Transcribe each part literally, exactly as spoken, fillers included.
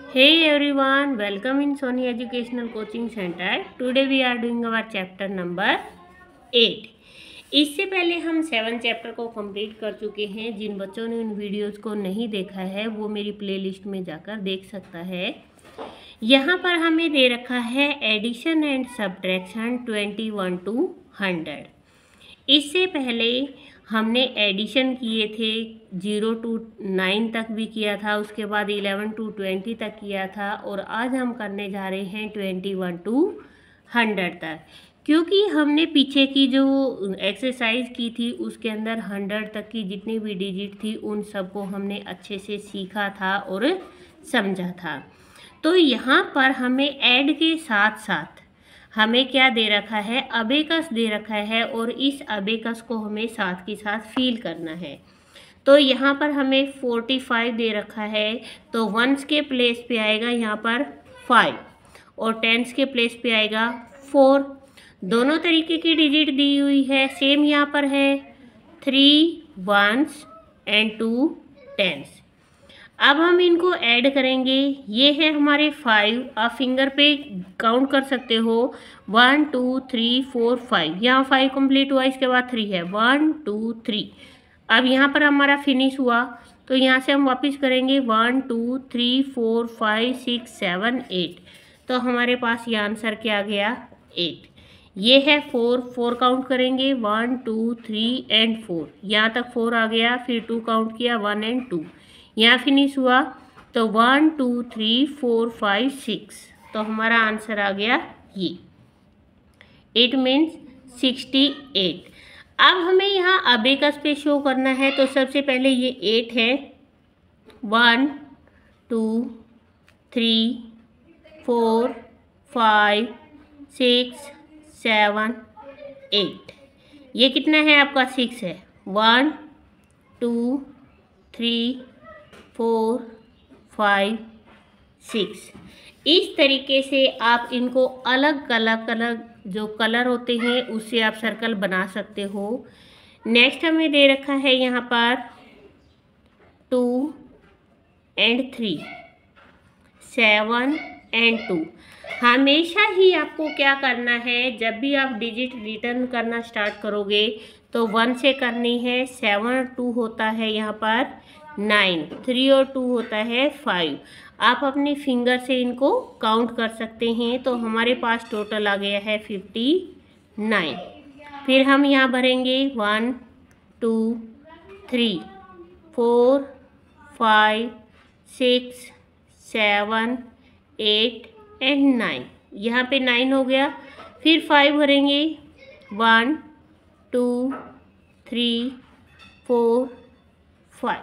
Hey everyone, welcome in Sony Educational Coaching Center. Today we are doing our chapter number eight. इससे पहले हम seven chapter को complete कर चुके हैं। जिन बच्चों ने उन वीडियोस को नहीं देखा है वो मेरी प्लेलिस्ट में जाकर देख सकता है। यहाँ पर हमें दे रखा है addition and subtraction twenty one two hundred. इससे पहले हमने एडिशन किए थे, जीरो टू नाइन तक भी किया था, उसके बाद इलेवन टू ट्वेंटी तक किया था और आज हम करने जा रहे हैं ट्वेंटी वन टू हंड्रेड तक। क्योंकि हमने पीछे की जो एक्सरसाइज की थी उसके अंदर हंड्रेड तक की जितनी भी डिजिट थी उन सबको हमने अच्छे से सीखा था और समझा था। तो यहाँ पर हमें ऐड के साथ साथ हमें क्या दे रखा है, अबेकस दे रखा है और इस अबेकस को हमें साथ के साथ फील करना है। तो यहाँ पर हमें फोर्टी फाइव दे रखा है, तो वंस के प्लेस पे आएगा यहाँ पर फाइव और टेंस के प्लेस पे आएगा फोर। दोनों तरीके की डिजिट दी हुई है, सेम यहाँ पर है three ones and two tens. अब हम इनको ऐड करेंगे। ये है हमारे फाइव, आप फिंगर पे काउंट कर सकते हो, one two three four five. यहाँ फाइव कंप्लीट हुआ, इसके बाद थ्री है, वन टू थ्री। अब यहाँ पर हमारा फिनिश हुआ तो यहाँ से हम वापस करेंगे one two three four five six seven eight. तो हमारे पास ये आंसर क्या आ गया, एट। ये है फोर, फोर काउंट करेंगे, one two three and four. यहाँ तक फोर आ गया, फिर टू काउंट किया, वन एंड टू। यहाँ फिनिश हुआ तो one two three four five six. तो हमारा आंसर आ गया ये, एट मीन्स सिक्सटी एट। अब हमें यहाँ अबेकस पे शो करना है, तो सबसे पहले ये एट है, one two three four five six seven eight. ये कितना है आपका, सिक्स है, one two three four five six. इस तरीके से आप इनको अलग अलग अलग जो कलर होते हैं उससे आप सर्कल बना सकते हो। नेक्स्ट हमें दे रखा है यहाँ पर two and three, seven and two. हमेशा ही आपको क्या करना है, जब भी आप डिजिट रिटर्न करना स्टार्ट करोगे तो वन से करनी है, सेवन टू होता है यहाँ पर नाइन, थ्री और टू होता है फाइव। आप अपनी फिंगर से इनको काउंट कर सकते हैं। तो हमारे पास टोटल आ गया है फिफ्टी नाइन। फिर हम यहाँ भरेंगे one two three four five six seven eight and nine. यहाँ पे नाइन हो गया। फिर फाइव भरेंगे, one two three four five.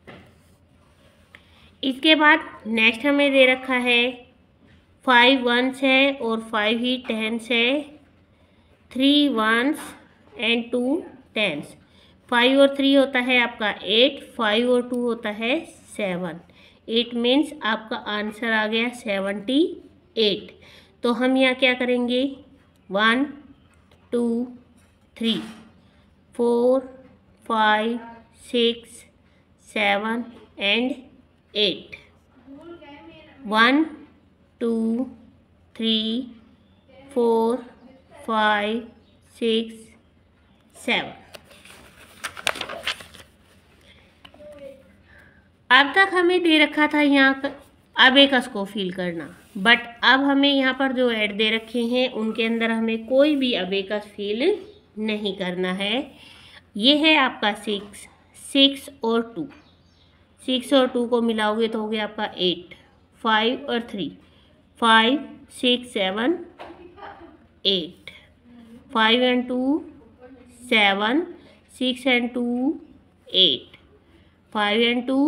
इसके बाद नेक्स्ट हमें दे रखा है फाइव वंस है और फाइव ही टेंस है, three ones and two tens. Five और थ्री होता है आपका एट, फाइव और टू होता है सेवन। एट मीन्स आपका आंसर आ गया सेवेंटी एट। तो हम यहाँ क्या करेंगे, one two three four five six seven and eight, one two three four five six seven. अब तक हमें दे रखा था यहाँ अबेकस को फिल करना, बट अब हमें यहाँ पर जो ऐड दे रखे हैं उनके अंदर हमें कोई भी अबेकस फिल नहीं करना है। ये है आपका सिक्स, सिक्स और टू, सिक्स और टू को मिलाओगे तो हो गया आपका एट, फाइव और three, five six seven eight, five and two seven, six and two eight, five and two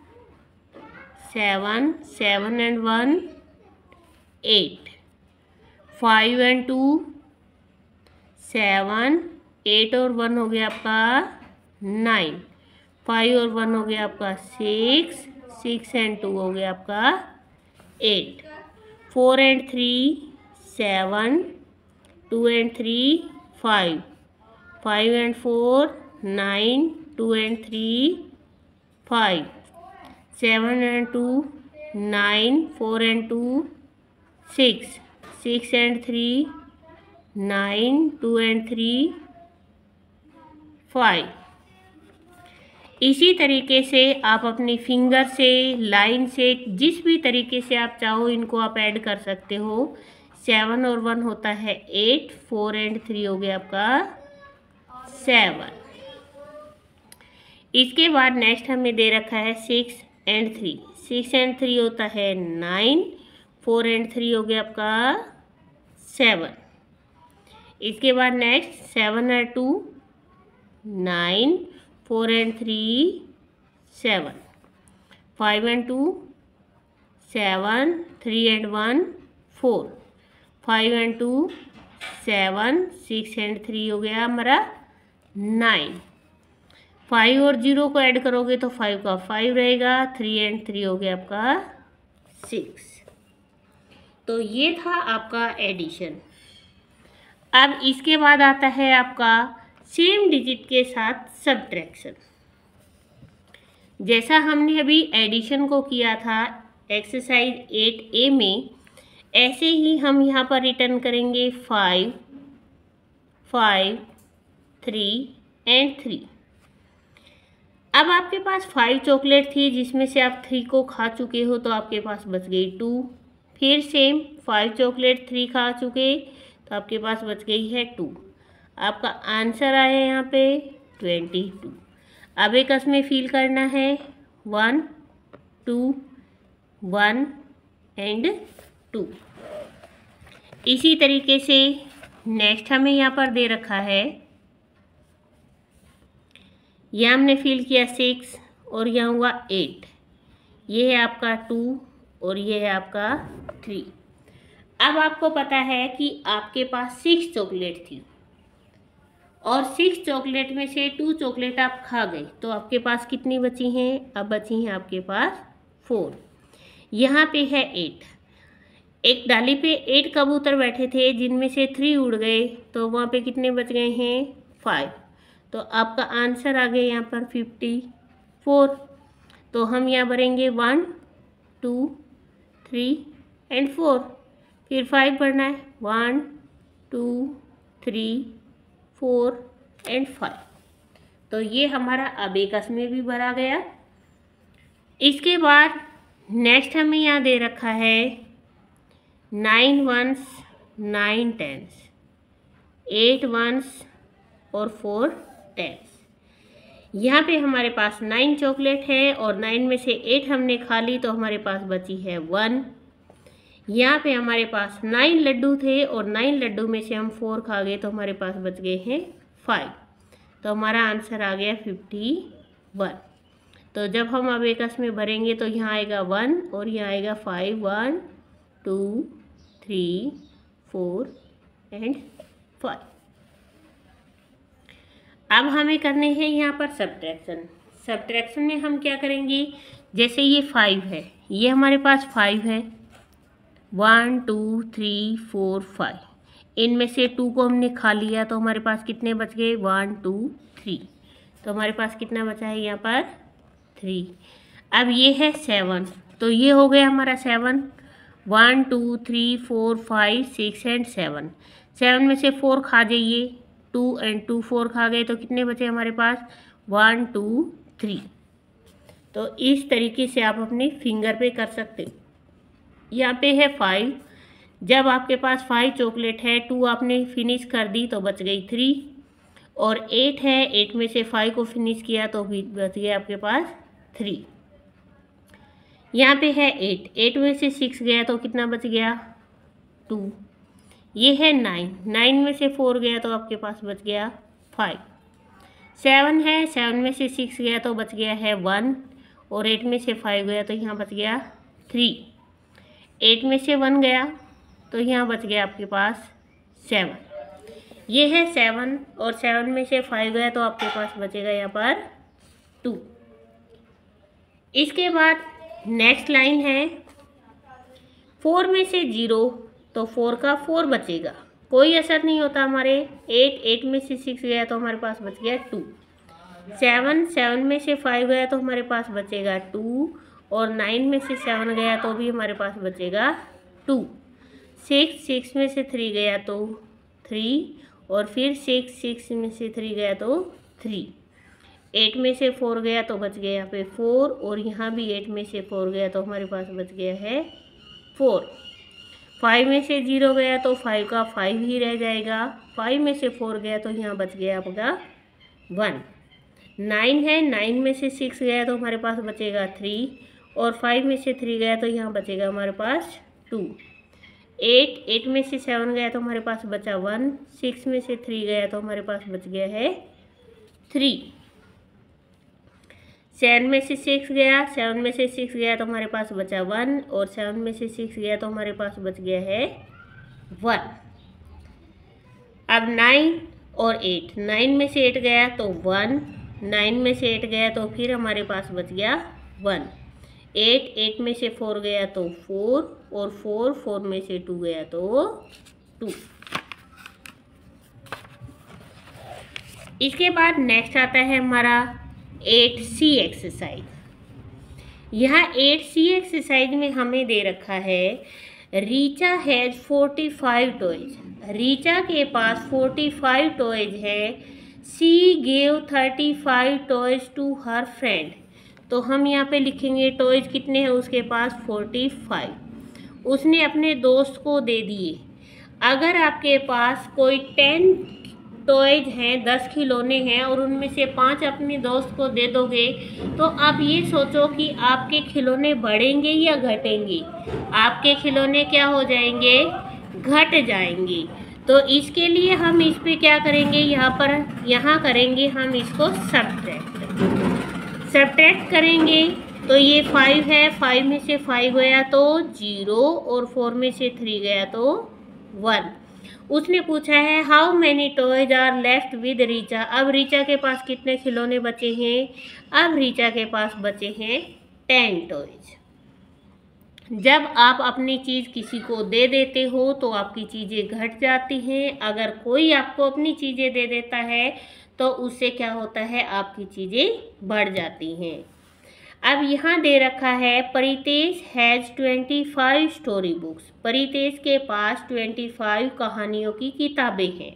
seven, seven and one eight, five and two seven, eight और one हो गया आपका नाइन, फाइव और one हो गया आपका six, six and to हो गया आपका eight, four and three seven, two and three five, five and four nine, two and three five, seven and two nine, four and two six, six and three nine, two and three five. इसी तरीके से आप अपनी finger से, line से, जिस भी तरीके से आप चाहो इनको आप ऐड कर सकते हो। सेवन और वन होता है एट, फोर एंड थ्री हो गया आपका सेवन। इसके बाद नेक्स्ट हमें दे रखा है six and three, six and three होता है नाइन, फोर एंड थ्री हो गया आपका सेवन। इसके बाद नेक्स्ट सेवन और two nine, four and three seven, five and two seven, three and one four, five and two seven, six and three हो गया हमारा नाइन। फाइव और जीरो को ऐड करोगे तो फाइव का फाइव रहेगा, थ्री एंड थ्री हो गया आपका सिक्स। तो ये था आपका एडिशन। अब इसके बाद आता है आपका सेम डिजिट के साथ सब्ट्रैक्शन। जैसा हमने अभी एडिशन को किया था एक्सरसाइज एट ए में, ऐसे ही हम यहाँ पर रिटर्न करेंगे five, five, three and three. अब आपके पास फाइव चॉकलेट थी जिसमें से आप थ्री को खा चुके हो, तो आपके पास बच गई टू। फिर सेम फाइव चॉकलेट थ्री खा चुके तो आपके पास बच गई है टू। आपका आंसर आया यहाँ पे ट्वेंटी टू। अब एक में फिल करना है one, two, one and two. इसी तरीके से नेक्स्ट हमें यहाँ पर दे रखा है, यह हमने फिल किया सिक्स और यहाँ हुआ एट, ये है आपका टू और ये है आपका थ्री। अब आपको पता है कि आपके पास सिक्स चॉकलेट थी और सिक्स चॉकलेट में से टू चॉकलेट आप खा गए, तो आपके पास कितनी बची हैं? अब बची हैं आपके पास फोर। यहाँ पे है एट, एक डाली पे एट कबूतर बैठे थे जिनमें से थ्री उड़ गए, तो वहाँ पे कितने बच गए हैं? फाइव। तो आपका आंसर आ गया यहाँ पर फिफ्टी फोर। तो हम यहाँ भरेंगे one, two, three and four, फिर फाइव भरना है, one, two, three, four and five. तो ये हमारा अब एकस में भी भरा गया। इसके बाद नेक्स्ट हमें यहाँ दे रखा है nine ones, nine tens, eight ones और फोर टेंस। यहाँ पे हमारे पास नाइन चॉकलेट है और नाइन में से एट हमने खा ली, तो हमारे पास बची है वन। यहाँ पे हमारे पास नाइन लड्डू थे और नाइन लड्डू में से हम फोर खा गए, तो हमारे पास बच गए हैं फाइव। तो हमारा आंसर आ गया फिफ्टी वन। तो जब हम अब एकस में भरेंगे तो यहाँ आएगा वन और यहाँ आएगा five, one, two, three, four and five. अब हमें करने हैं यहाँ पर सब्ट्रैक्शन। सब्ट्रैक्शन में हम क्या करेंगे, जैसे ये फाइव है, ये हमारे पास फाइव है, one, two, three, four, five, इनमें से टू को हमने खा लिया, तो हमारे पास कितने बच गए? One, two, three. तो हमारे पास कितना बचा है यहाँ पर? थ्री। अब ये है सेवन, तो ये हो गया हमारा seven, one, two, three, four, five, six and seven. Seven में से फोर खा जाइए, टू एंड टू फोर खा गए, तो कितने बचे हमारे पास? One, two, three. तो इस तरीके से आप अपने फिंगर पे कर सकते हो। यहाँ पे है फाइव, जब आपके पास फाइव चॉकलेट है, टू आपने फिनिश कर दी तो बच गई थ्री, और एट है, एट में से फाइव को फिनिश किया तो भी बच गया आपके पास थ्री। यहाँ पे है एट, एट में से सिक्स गया तो कितना बच गया? टू। ये है नाइन, नाइन में से फोर गया तो आपके पास बच गया फाइव। सेवन है, सेवन में से सिक्स गया तो बच गया है वन, और एट में से फाइव गया तो यहाँ बच गया थ्री। एट में से वन गया तो यहाँ बच गया आपके पास सेवन। ये है सेवन, और सेवन में से फाइव गया तो आपके पास बचेगा यहाँ पर टू। इसके बाद नेक्स्ट लाइन है फोर में से जीरो, तो फोर का फोर बचेगा, कोई असर नहीं होता हमारे। एट, एट में से सिक्स गया तो हमारे पास बच गया टू। सेवन, सेवन में से फाइव गया तो हमारे पास बचेगा टू, और नाइन में से सेवन गया तो भी हमारे पास बचेगा टू। सिक्स सिक्स में से थ्री गया तो थ्री, और फिर सिक्स सिक्स में से थ्री गया तो थ्री। एट में से फोर गया तो बच गया यहाँ पे फोर, और यहाँ भी एट में से फोर गया तो हमारे पास बच गया है फोर। फाइव में से जीरो गया तो फाइव का फाइव ही रह जाएगा। फाइव में से फोर गया तो यहाँ बच गया आपका वन। नाइन है, नाइन में से सिक्स गया तो हमारे पास बचेगा थ्री, और फाइव में से थ्री गया तो यहाँ बचेगा हमारे पास टू। एट, एट में से सेवन गया तो हमारे पास बचा वन। सिक्स में से थ्री गया तो हमारे पास बच गया है थ्री। सेवन में से सिक्स गया, सेवन में से सिक्स गया तो हमारे पास बचा वन, और सेवन में से सिक्स गया तो हमारे पास बच गया है वन। अब नाइन और एट, नाइन में से एट गया तो वन, नाइन में से एट गया तो फिर हमारे पास बच गया वन। एट, एट में से फोर गया तो फोर, और फोर, फोर में से टू गया तो टू। इसके बाद नेक्स्ट आता है हमारा एट सी एक्सरसाइज। यहाँ एट सी एक्सरसाइज में हमें दे रखा है Richa has forty five toys. Richa के पास फोर्टी फाइव टॉयज है। She gave thirty five toys to her friend. तो हम यहाँ पे लिखेंगे टॉयज कितने हैं उसके पास फोर्टी फाइव। उसने अपने दोस्त को दे दिए। अगर आपके पास कोई टेन टॉयज हैं, दस खिलौने हैं, और उनमें से पांच अपने दोस्त को दे दोगे, तो आप ये सोचो कि आपके खिलौने बढ़ेंगे या घटेंगे। आपके खिलौने क्या हो जाएंगे? घट जाएंगे। तो इसके लिए हम इस पे क्या करेंगे, यहाँ पर यहाँ करेंगे हम इसको सब्ट्रैक्ट। सब्ट्रैक्ट करेंगे तो ये फाइव है, फाइव में से फाइव गया तो जीरो, और फोर में से थ्री गया तो वन। उसने पूछा है how many toys are left with Richa. अब रीचा के पास कितने खिलौने बचे हैं? अब रीचा के पास बचे हैं टेन टॉयज। जब आप अपनी चीज़ किसी को दे देते हो तो आपकी चीज़ें घट जाती हैं। अगर कोई आपको अपनी चीज़ें दे देता है तो उससे क्या होता है, आपकी चीज़ें बढ़ जाती हैं। अब यहाँ दे रखा है Paritesh has twenty five story books. Paritesh के पास ट्वेंटी फाइव कहानियों की किताबें हैं।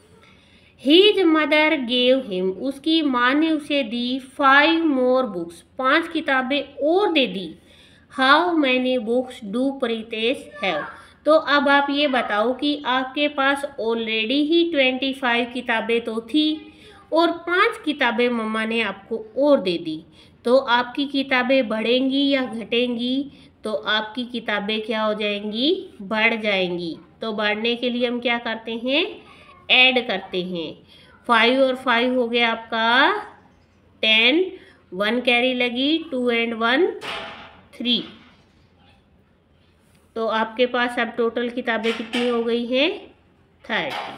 हीज मदर गेव हिम, उसकी माँ ने उसे दी फाइव मोर बुक्स, पांच किताबें और दे दी। How many books do Paritesh have. तो अब आप ये बताओ कि आपके पास ऑलरेडी ही ट्वेंटी फाइव किताबें तो थी, और पांच किताबें मम्मा ने आपको और दे दी, तो आपकी किताबें बढ़ेंगी या घटेंगी? तो आपकी किताबें क्या हो जाएंगी? बढ़ जाएंगी। तो बढ़ने के लिए हम क्या करते हैं? ऐड करते हैं। फाइव और फाइव हो गया आपका टेन, वन कैरी लगी, टू एंड वन थ्री। तो आपके पास अब टोटल किताबें कितनी हो गई हैं? थर्टी।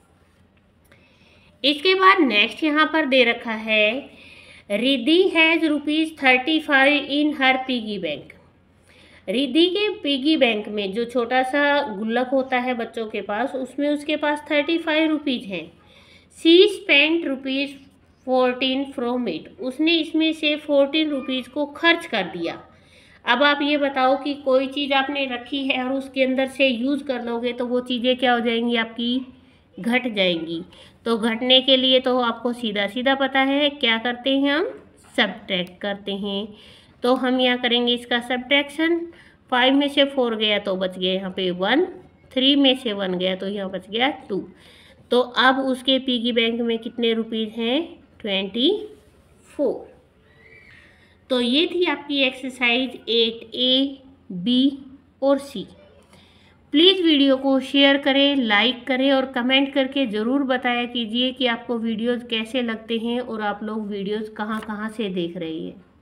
इसके बाद नेक्स्ट यहाँ पर दे रखा है Riddhi has rupees thirty five in her piggy bank. Riddhi के पिगी बैंक में जो छोटा सा गुल्लक होता है बच्चों के पास, उसमें उसके पास थर्टी फाइव रुपीज़ हैं। She spent rupees fourteen from it, उसने इसमें से फोर्टीन रुपीज़ को खर्च कर दिया। अब आप ये बताओ कि कोई चीज़ आपने रखी है और उसके अंदर से यूज़ कर लोगे तो वो चीज़ें क्या हो जाएंगी? आपकी घट जाएंगी। तो घटने के लिए तो आपको सीधा सीधा पता है क्या करते हैं, हम सब्ट्रैक्ट करते हैं। तो हम यहाँ करेंगे इसका सब्ट्रैक्शन। फाइव में से फोर गया तो बच गया यहाँ पे वन, थ्री में से वन गया तो यहाँ बच गया टू। तो अब उसके पिगी बैंक में कितने रुपीज़ हैं? Twenty four. तो ये थी आपकी एक्सरसाइज एट ए, बी और सी। प्लीज़ वीडियो को शेयर करें, लाइक करें और कमेंट करके ज़रूर बताया कीजिए कि आपको वीडियोज़ कैसे लगते हैं और आप लोग वीडियोज़ कहाँ कहाँ से देख रहे हैं।